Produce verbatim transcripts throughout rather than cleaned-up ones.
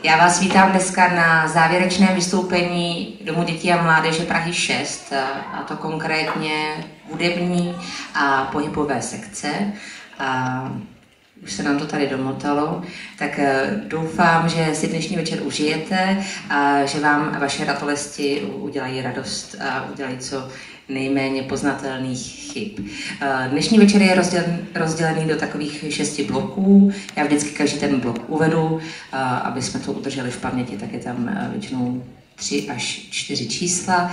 Já vás vítám dneska na závěrečném vystoupení Domu dětí a mládeže Prahy šest, a to konkrétně hudební a pohybové sekce. A už se nám to tady domotalo, tak doufám, že si dnešní večer užijete a že vám vaše ratolesti udělají radost a udělají co nejméně poznatelných chyb. Dnešní večer je rozdělen, rozdělený do takových šesti bloků. Já vždycky každý ten blok uvedu, aby jsme to udrželi v paměti, tak je tam většinou tři až čtyři čísla.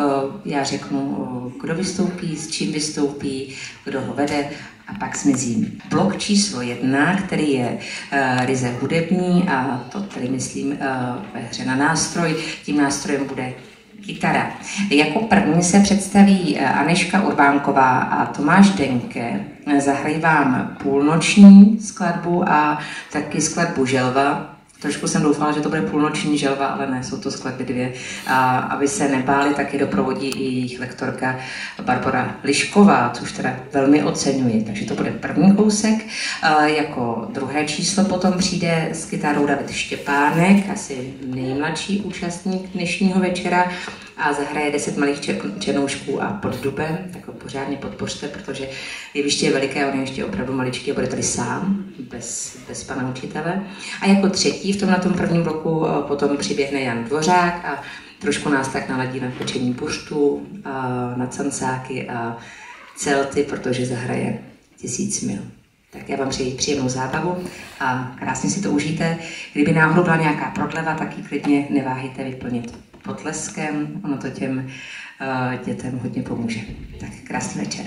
Já řeknu, kdo vystoupí, s čím vystoupí, kdo ho vede a pak zmizím. Blok číslo jedna, který je uh, ryze hudební, a to tedy myslím uh, ve hře na nástroj, tím nástrojem bude kytara. Jako první se představí uh, Anežka Urbánková a Tomáš Denke. Zahrají vám půlnoční skladbu a taky skladbu Želva. Trošku jsem doufala, že to bude půlnoční Želva, ale ne, jsou to skladby dvě. A aby se nebáli, taky doprovodí i jejich lektorka Barbora Lišková, což teda velmi oceňuji. Takže to bude první kousek. A jako druhé číslo potom přijde s kytarou David Štěpánek, asi nejmladší účastník dnešního večera, a zahraje deset malých černoušků a Pod dubem, tak ho pořádně podpořte, protože jeviště je veliké, on je ještě opravdu maličký a bude tady sám, bez, bez pana učitele. A jako třetí v tom na tom prvním bloku potom přiběhne Jan Dvořák a trošku nás tak naladí na pečení buřtu, na cancáky a celty, protože zahraje Tisíc mil. Tak já vám přeji příjemnou zábavu a krásně si to užijte. Kdyby náhodou byla nějaká prodleva, tak ji klidně neváhejte vyplnit potleskem, ono to těm uh, dětem hodně pomůže. Tak krásný večer.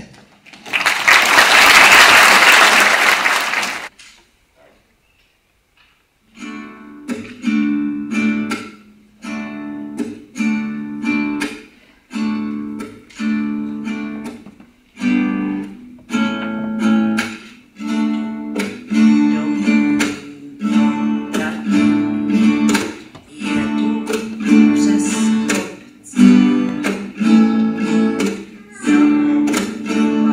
Thank you.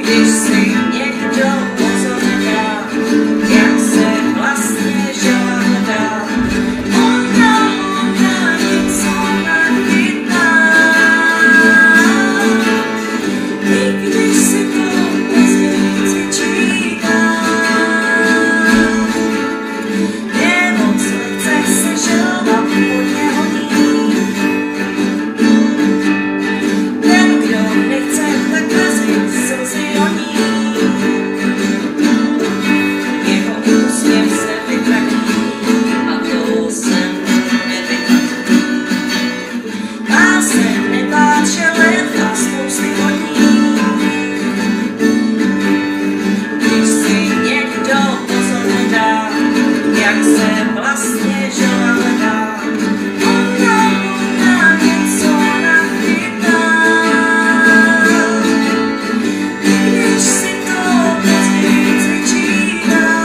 když si někdo pozor nedá, jak se vlastně žádá. Ona, ona něco nachytá, i když si to později vyčítá. Je moc lehce se želvat pod něho ní. Ten, kdo nechce, tak razit slzy roní. Jeho úsměv se vytratí a to jsem nevidí. Má se nebát želez a spousty hodí. Když si někdo pozor nedá, jak se vlastně želez dá. Ona, ona něco nachytá, i když si to později vyčítá.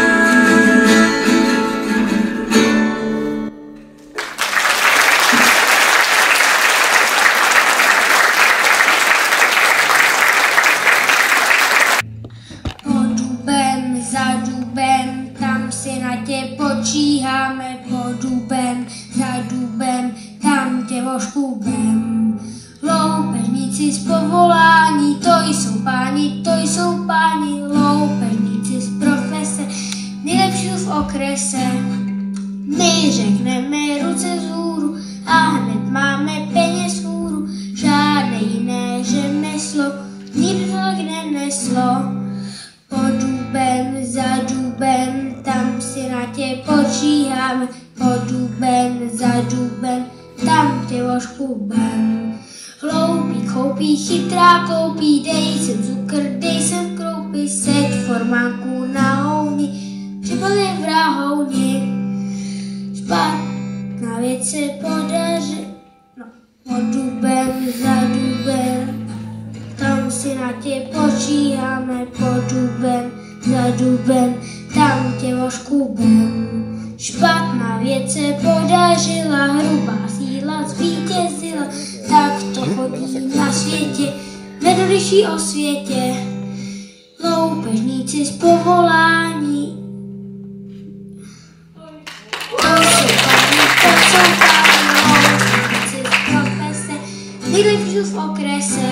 Pod dubem, za dubem, tam si na tě počíháme. Pod dubem, za dubem, tam tě oškubem. Loupežníci z povolání, to jsou páni, to jsou páni. Loupežníci z profese, nejlepší v okrese. My řekneme ruce vzhůru a hned máme peněz hůru. Žádné jiné řemeslo nikdy tak neneslo. Pod dubem, za dubem, tam si na tě počíháme. Pod dubem, za dubem, tam tě oškubem. Hloupý koupí, chytrá koupí, dej sem cukr, dej sem kroupy, seď formánku na houni, připadej v rahouni. Špatná věc se podaří, no. Pod dubem, za dubem, tam si na tě počíháme. Pod dubem, za dubem, tam tě oškubem. Špatná věc se podařila, hrubá síla zvítězila, tak to chodí na světě, nedoliší o světě. Loupežníci z povolání, to jsou páni, to jsou páni. Loupežníci z profese, nejlepší v okrese.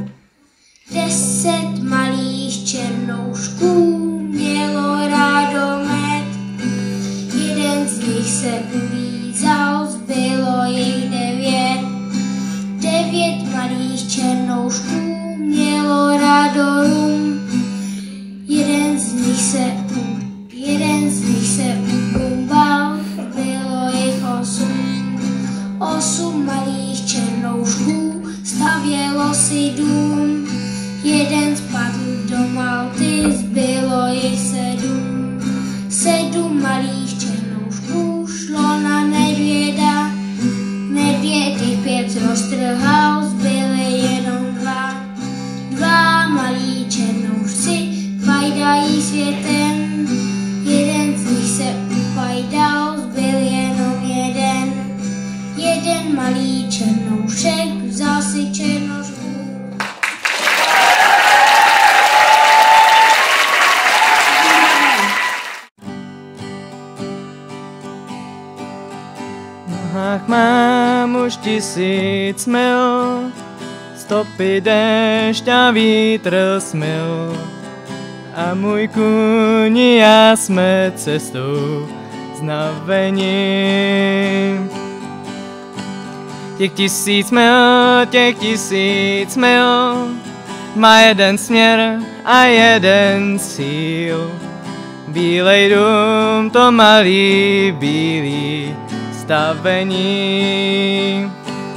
Deset malých černoušků mělo rádo med. Jeden z nich se uvízal, zbylo jich devět. Devět malých černoušků mělo rádo rum. Jeden z nich se, jeden z nich se ubumbal, bylo jich osm. Osm malých černoušků stavělo si dům. Jeden spadl do Malty, zbylo jich sedm. Sedm malých černoušků šlo na medvěda. Medvěd jich pět roztrhal, zbyly jenom dva. Dva malí černoušci pajdají světem. Jeden z nich se upajdal, zbyl jenom jeden. Jeden malý černoušek vzal si černošku. Ach, mám už tisíc mil, stopy déšť a vítr smil. A můj kůň i já jsme cestou znavení. Těch tisíc mil, těch tisíc mil, má jeden směr a jeden cíl. Bílej dům, to malý bílý stavení.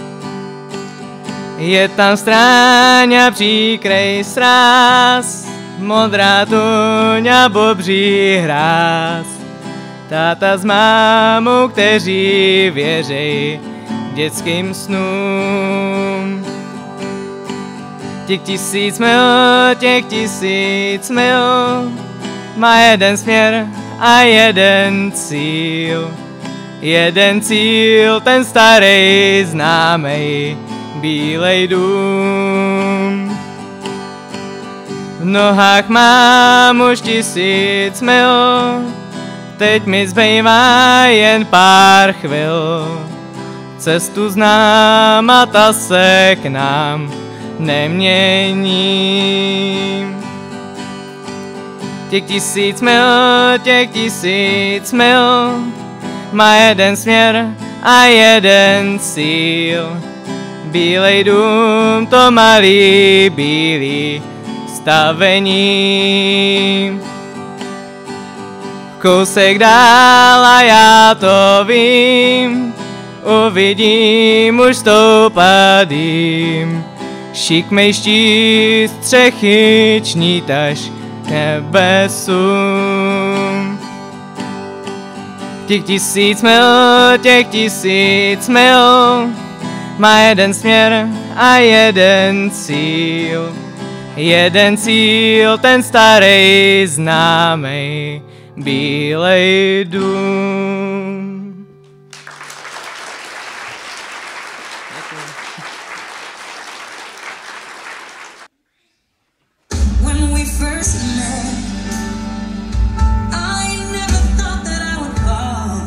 Je tam stráň a příkrej sráz, modrá tuň a bobří hráz. Táta s mámou, kteří věří dětským snům. Těch tisíc mil, těch tisíc mil, má jeden směr a jeden cíl. Jeden cíl, ten starý známej bílej dům. V nohách mám už tisíc mil, teď mi zbývá jen pár chvil. Cestu znám a ta se k nám nemění. Těch tisíc mil, těch tisíc mil má jeden směr a jeden cíl. Bílej dům, to malý bílý stavení. Kousek dál a já to vím, uvidím už stoupat dým. Šikmej štít střechy čnítaš nebesům. Těch tisíc mil, těch tisíc mil má jeden směr a jeden cíl. Jeden cíl, ten starý známej bílej dům. When we first met, I never thought that I would fall.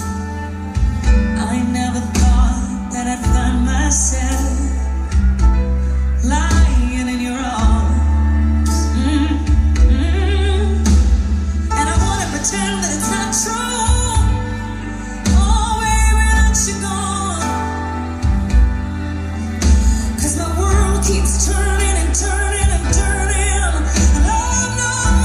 I never thought that I'd find myself lying in your arms. Mm-hmm. And I wanna pretend that it's not true. Oh, baby, that you're gone. 'Cause my world keeps turning and turning and turning. And I'm not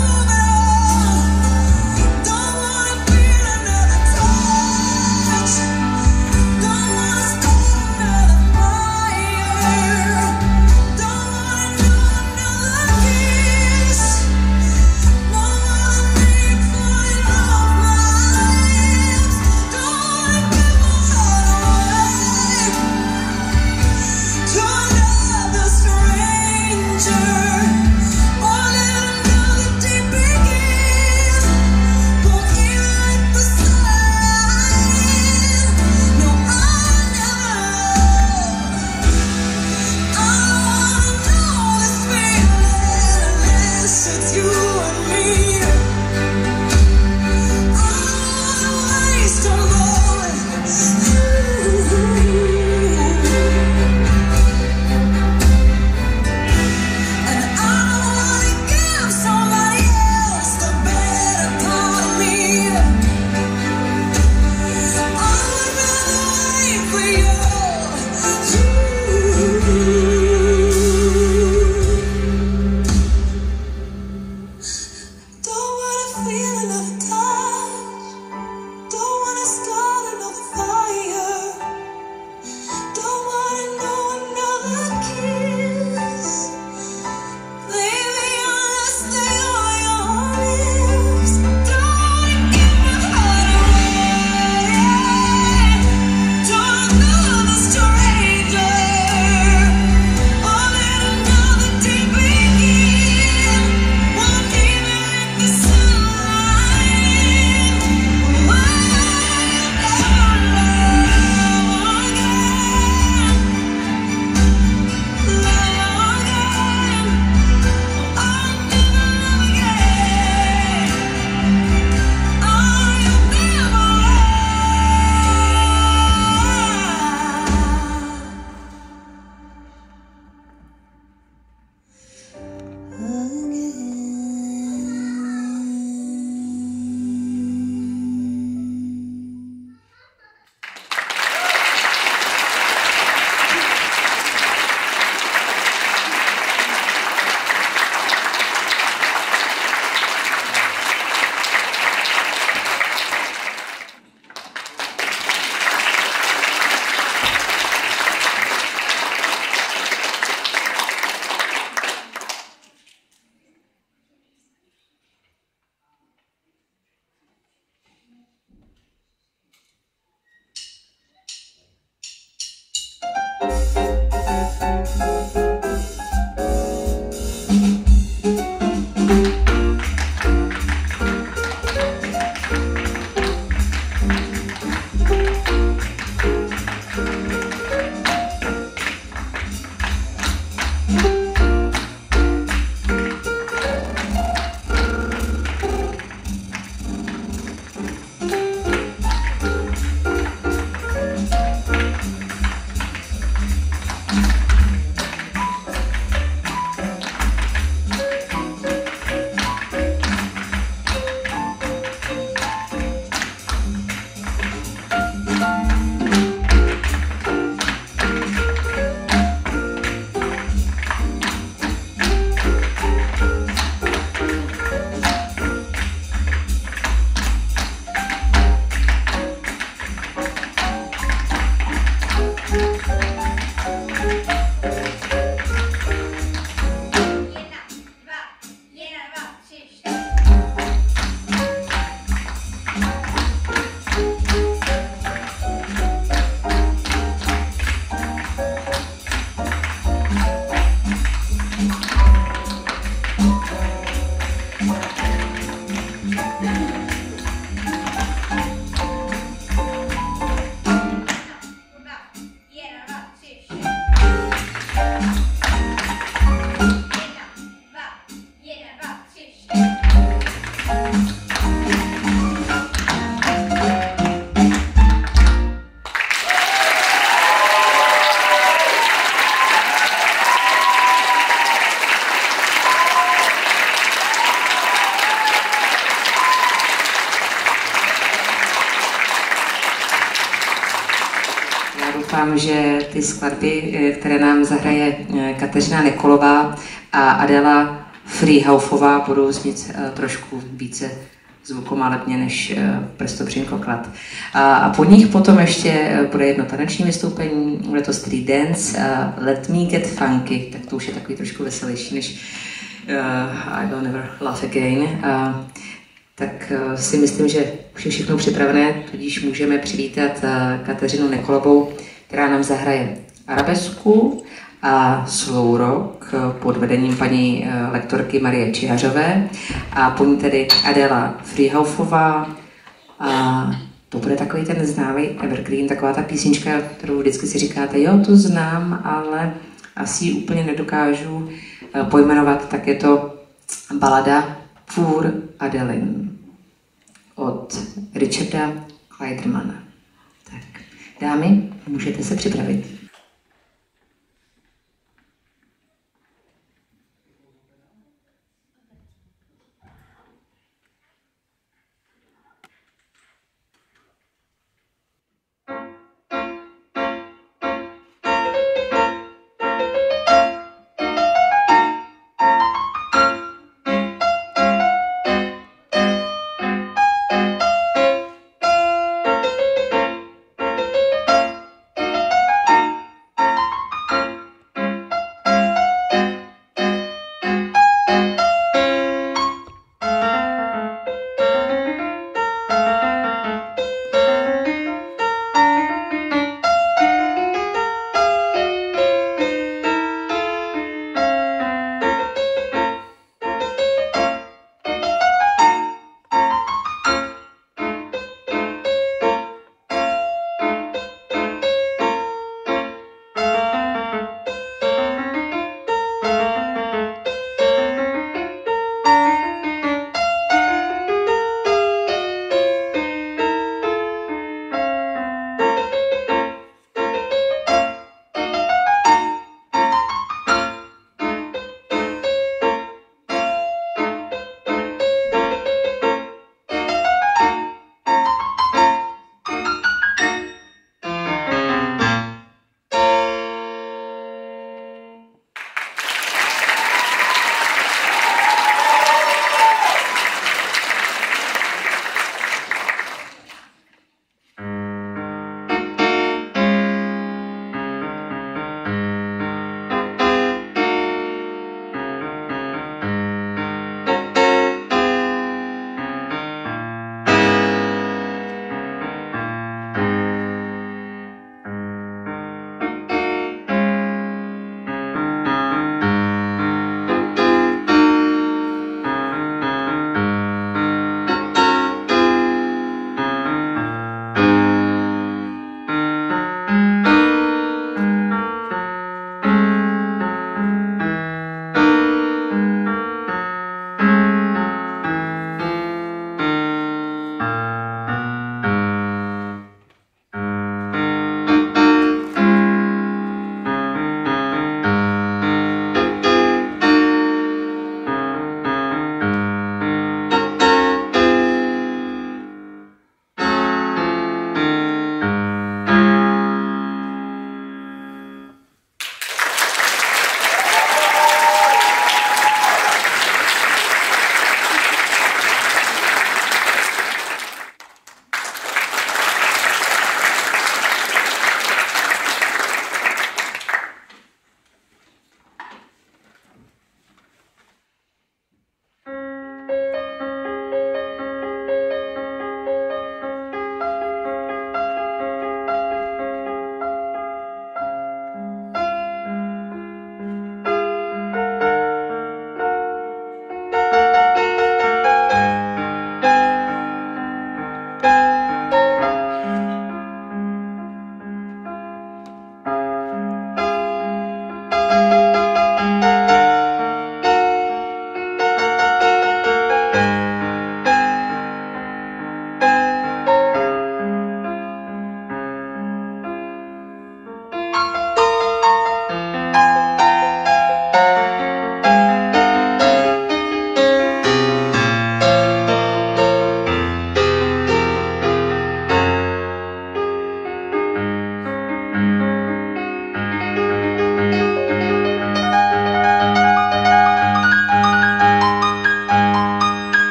doufám, že ty skladby, které nám zahraje Kateřina Nikolová a Adela Frýhaufová, budou znít trošku více zvukomalebně než Prstopřínkoklad. A, a po nich potom ještě bude jedno taneční vystoupení, bude to Street Dance, uh, Let Me Get Funky, tak to už je takový trošku veselější než uh, I Will Never Laugh Again. Uh, tak uh, si myslím, že už je všechno připravené, tudíž můžeme přivítat uh, Kateřinu Nikolovou, která nám zahraje arabesku a slow rock pod vedením paní lektorky Marie Čihařové a po ní tedy Adela Frýhaufová a to bude takový ten známý evergreen, taková ta písnička, kterou vždycky si říkáte, jo, to znám, ale asi ji úplně nedokážu pojmenovat, tak je to balada Pour Adeline od Richarda Kleidermana. Tak, dámy, můžete se připravit.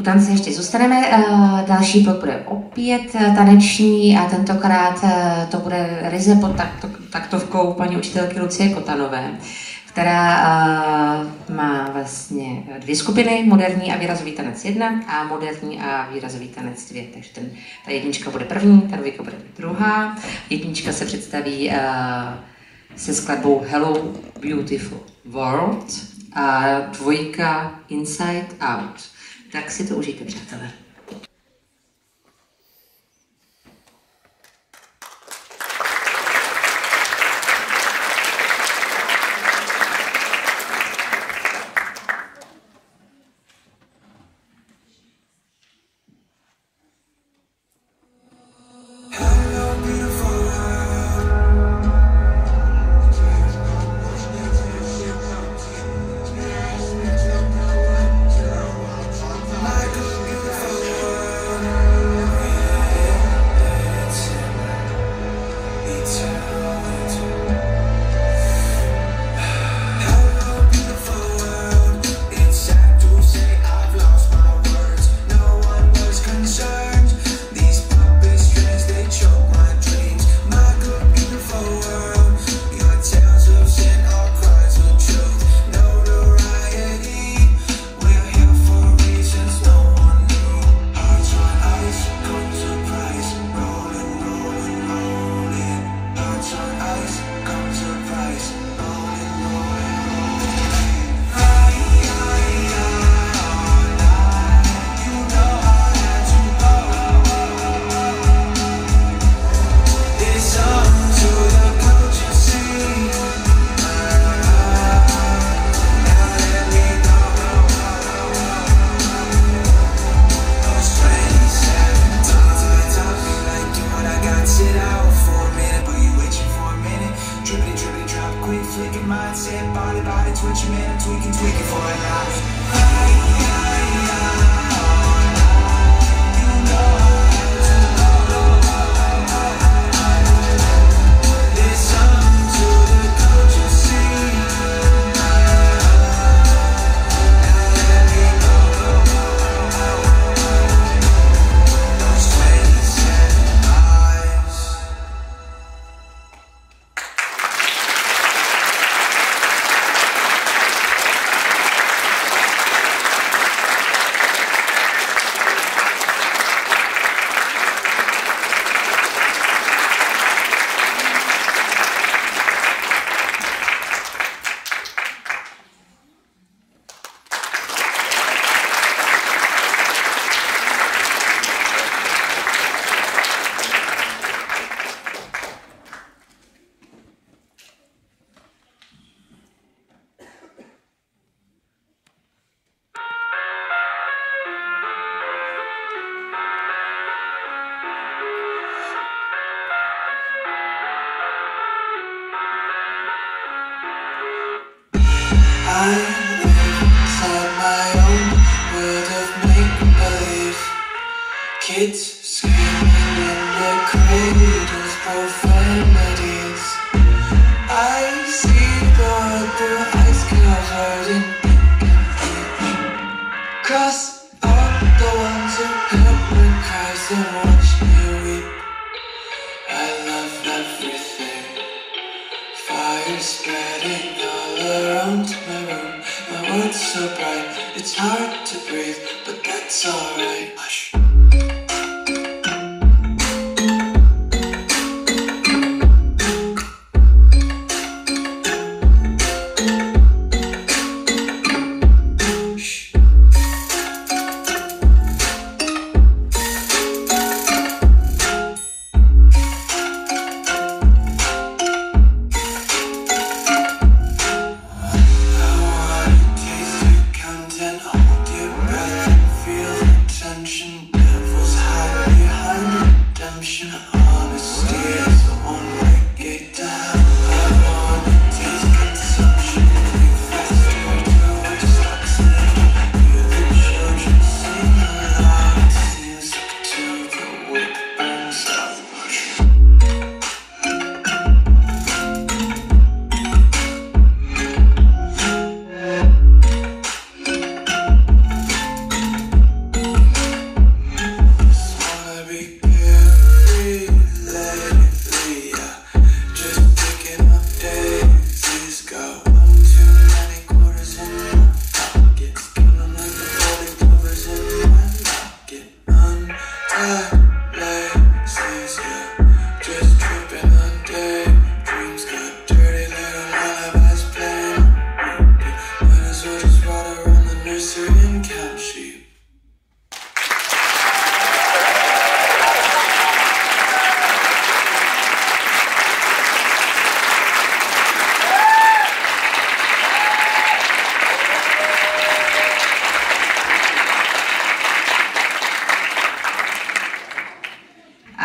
tance ještě zůstaneme. Další blok bude opět taneční a tentokrát to bude ryze pod taktovkou paní učitelky Lucie Kotanové, která má vlastně dvě skupiny, moderní a výrazový tanec jedna a moderní a výrazový tanec dvě. Takže ten, ta jednička bude první, ta dvojka bude druhá. Jednička se představí se skladbou Hello Beautiful World a dvojka Inside Out. Tak si to užijte, přátelé. Kids screaming in their cradles, profanities. I see the world through ice covered in ink and bleach. Cross out the ones who heard me cries and watch me weep. I love everything. Fire spreading all around my room. My world's so bright, it's hard to breathe, but that's alright. Hush.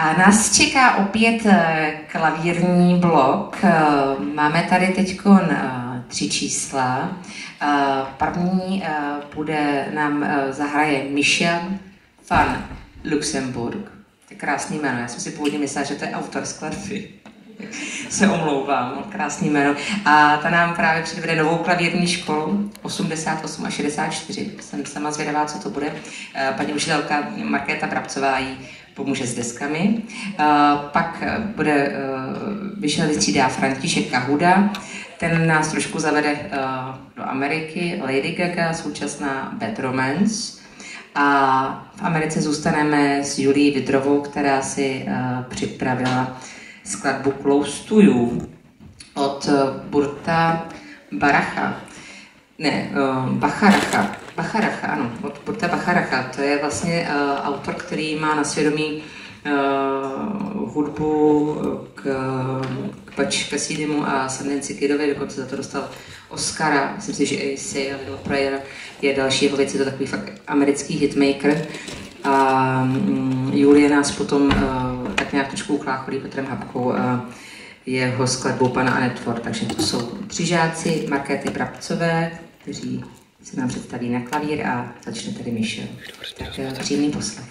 A nás čeká opět klavírní blok. Máme tady teď tři čísla. První bude nám zahraje Michel van Luxemburg. To je krásný jméno. Já jsem si původně myslela, že to je autor skladby. Se omlouvám, krásný jméno. A ta nám právě předvede novou klavírní školu osmdesát osm a šedesát čtyři. Jsem sama zvědavá, co to bude. Paní učitelka Markéta Brabcová jí pomůže s deskami. Pak bude Michel vystřídá František Kahuda. Ten nás trošku zavede do Ameriky. Lady Gaga, současná Bad Romance. A v Americe zůstaneme s Julií Vidrovou, která si připravila skladbu Close to You od Burta Baracha. Ne, Bacharacha. Bacharacha, ano, od Burta Bacharacha. To je vlastně uh, autor, který má na svědomí uh, hudbu k, k Butch Cassidymu a Sundance Kidovi, dokonce za to dostal Oscara. Myslím si, že i Say a Little Prayer je další jeho věc, je to takový fakt americký hitmaker. A um, Julie nás potom uh, tak nějak trošku uklácholí Petrem Habkou a jeho skladbou pana Anetvor. Takže to jsou tři žáci Markéty Brabcové, kteří se nám představí na klavír a začne tady Michel. Tak příjemný poslech.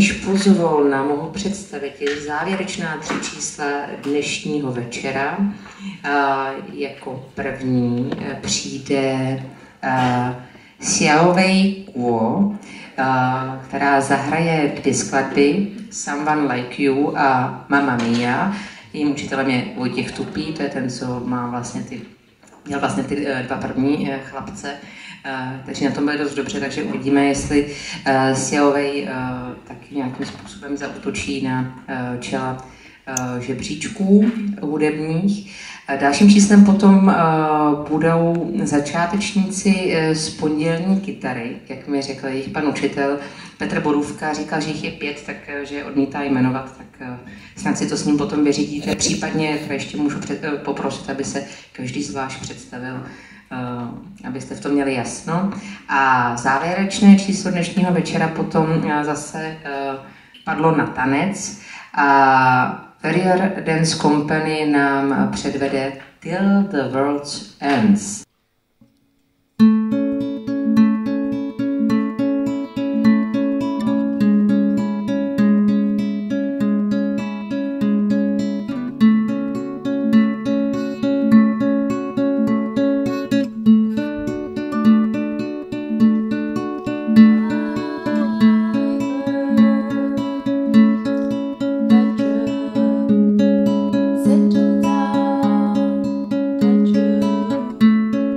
níž pozvolna mohu představit je závěrečná tři čísla dnešního večera. Jako první přijde Xiaowei Guo, která zahraje dvě skladby, Someone Like You a Mamma Mia. Jejím učitelem je Vojtěch Tupý, to je ten, co má vlastně ty, měl vlastně ty dva první chlapce, takže na tom bude dost dobře, takže uvidíme, jestli Xiaowei taky nějakým způsobem zaútočí na čela žebříčků hudebních. Dalším číslem potom uh, budou začátečníci z pondělní kytary, jak mi řekl jejich pan učitel Petr Borůvka, říkal, že jich je pět, takže odmítá jmenovat, tak uh, snad si to s ním potom vyřídíte. Případně ještě můžu před, uh, poprosit, aby se každý zvlášť představil, uh, abyste v tom měli jasno. A závěrečné číslo dnešního večera potom uh, zase uh, padlo na tanec. A Warrior Dance Company nám předvede Till the World Ends. Settle down, that you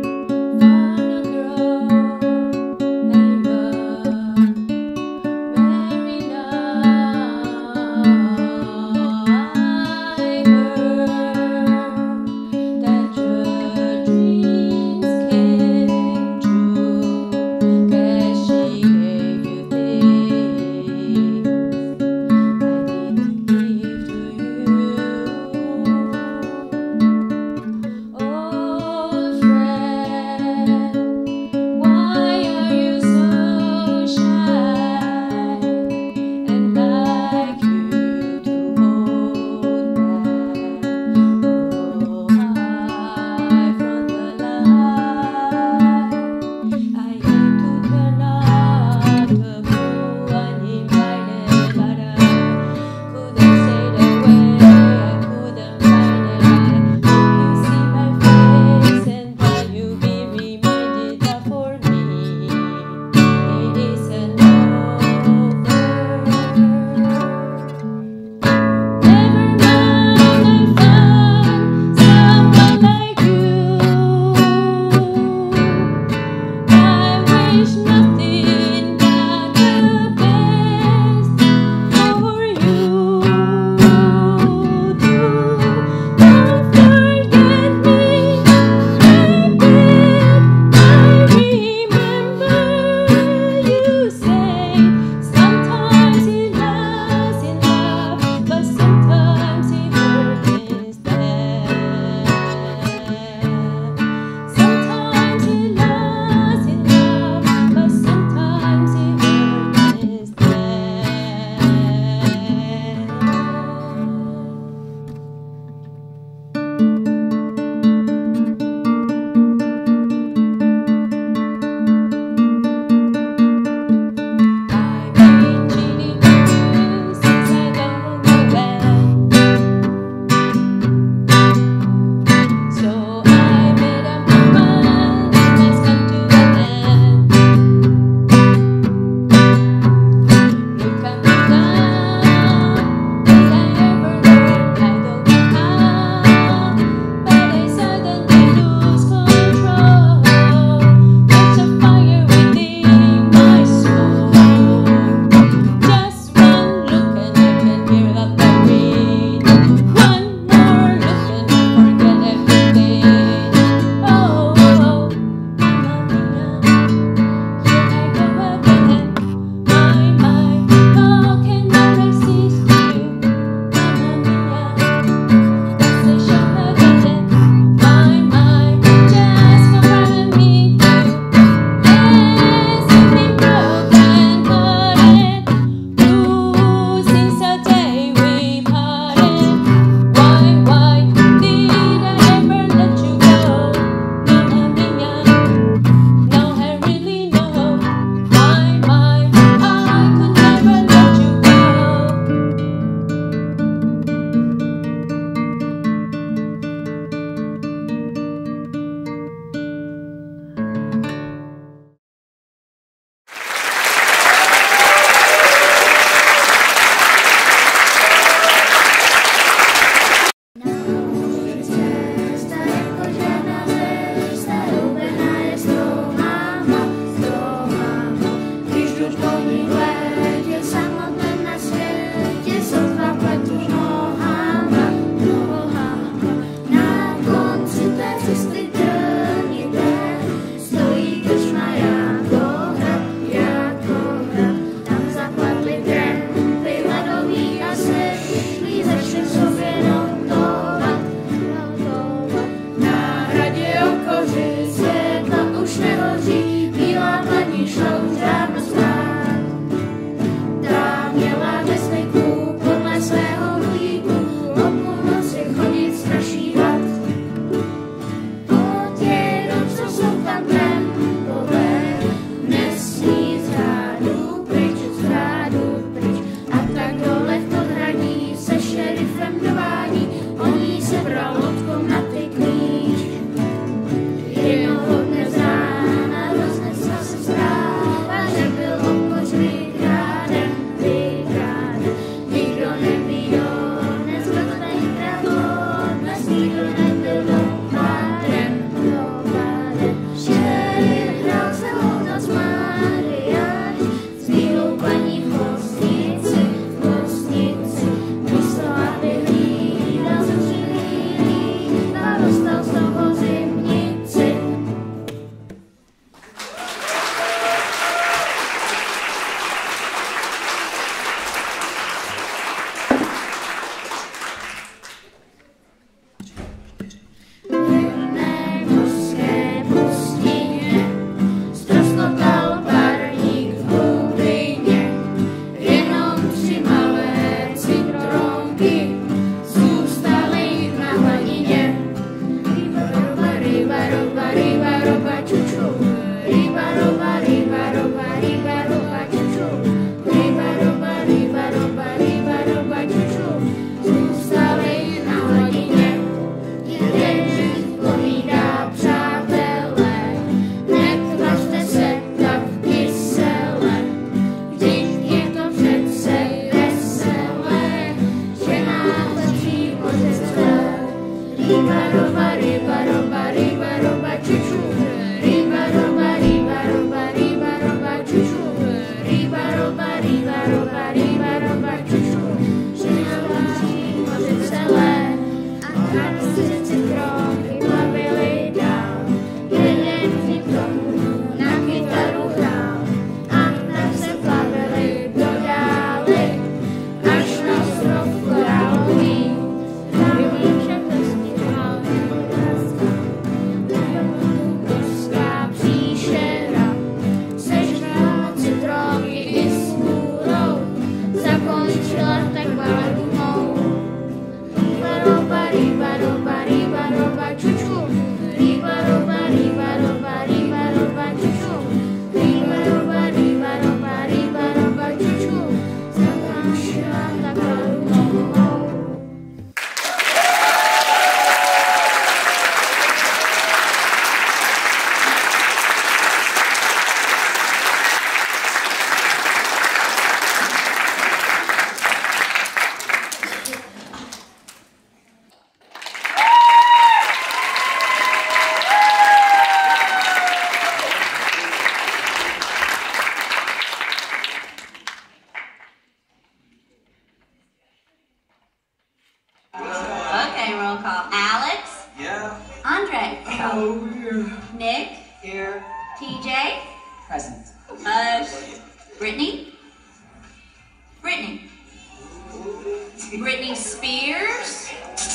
Okay, roll call. Alex? Yeah. Andre? Oh, here. Nick? Here. T J? Present. Hush. Brittany? Brittany? Britney Spears?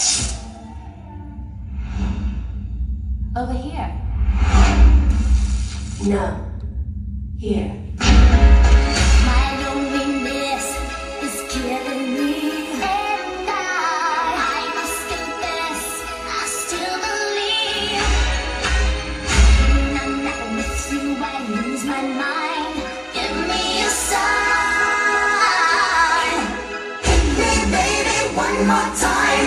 Over here. No. Here. My loneliness is killing me, and I, I must confess, I still believe. When I'm not with you, I lose my mind. Give me a sign. Hit me, baby, one more time.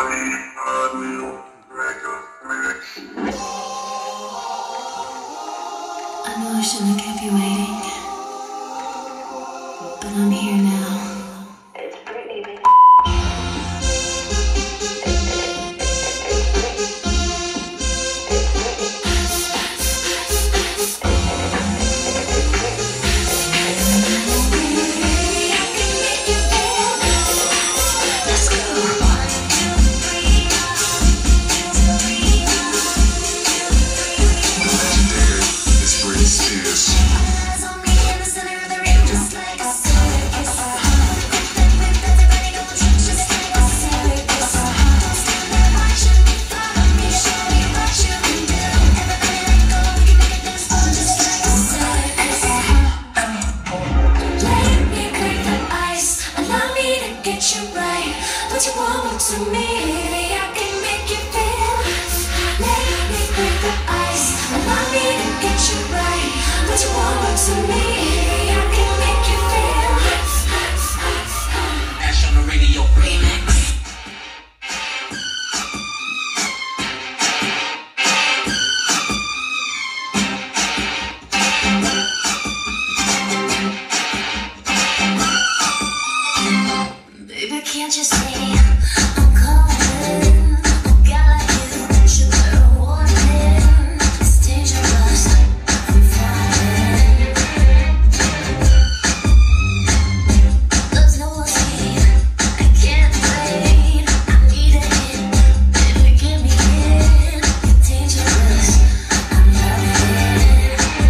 I know I shouldn't have kept you waiting, but I'm here now. It's Brittany, baby. Let's go. It's Britney Spears. Eyes on me in the center of the ring, just like a circus. Everybody go just like a circus. Don't stand there, watch me, follow me, show me what you can do. Everybody let go, we can make it this fun, just like a circus. Let me break the ice, allow me to get you right. What you want to me, I can make you feel. Let me break the ice, allow me to get you right. What you want to me, I can make you feel. Ash on the radio remix. Baby, can't you see I'm calling? Got you, you better warn it. It's dangerous, I'm falling. There's no escape, I can't wait. I need a hit, baby, give me it. It's dangerous, I'm loving.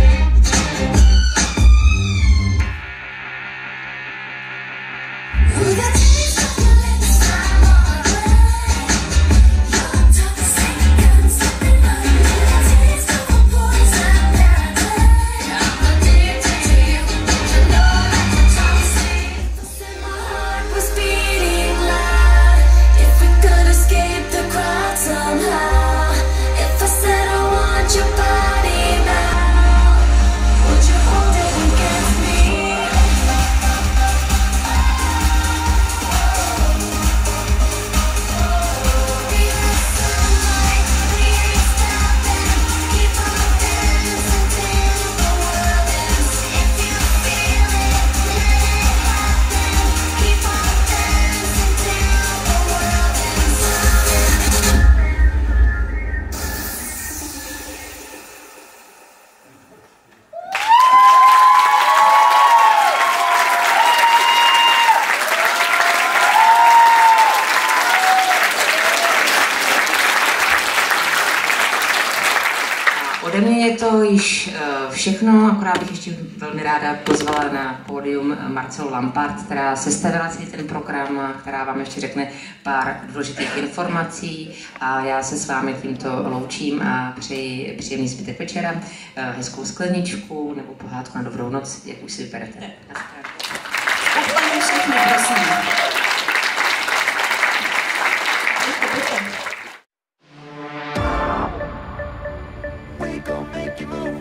Ooh, the taste of your lips, I'm alright. Your tongue singing, slipping under the taste of a poison paradise. I'm addicted to you, don't you know that your tongue sings? My heart was beating loud. If we could escape the crowd somehow. If I said I want your body now, would you hold it against me? Ode mě je to již eh, všechno, akorát bych ještě velmi ráda pozvala na pódium Marcelu Lampart, která sestavila celý ten program, a která vám ještě řekne pár důležitých informací a já se s vámi tímto loučím a přeji příjemný zbytek večera, eh, hezkou skleničku nebo pohádku na dobrou noc, jak už si vyberete. Úplně všechny, prosím. We gon' make you move.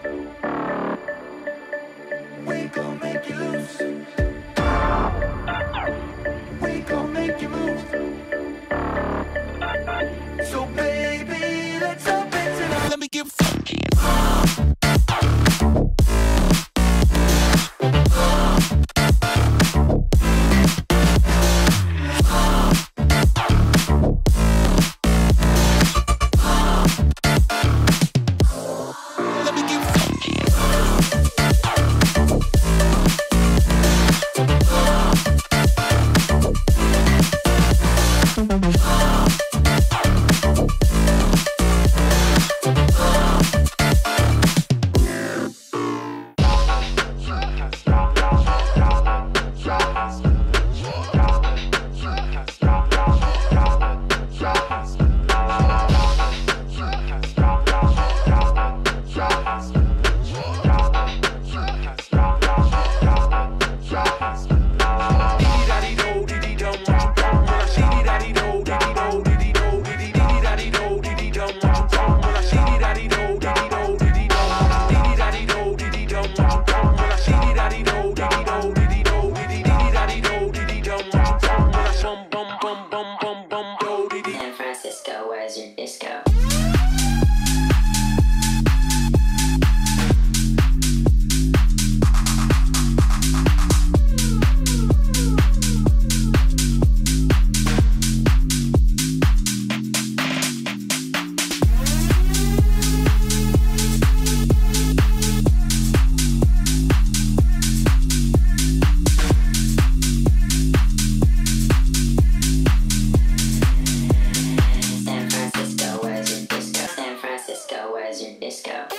We gon' make you lose. We gon' make you move. So baby, let's up it tonight. Let me get funky. disco.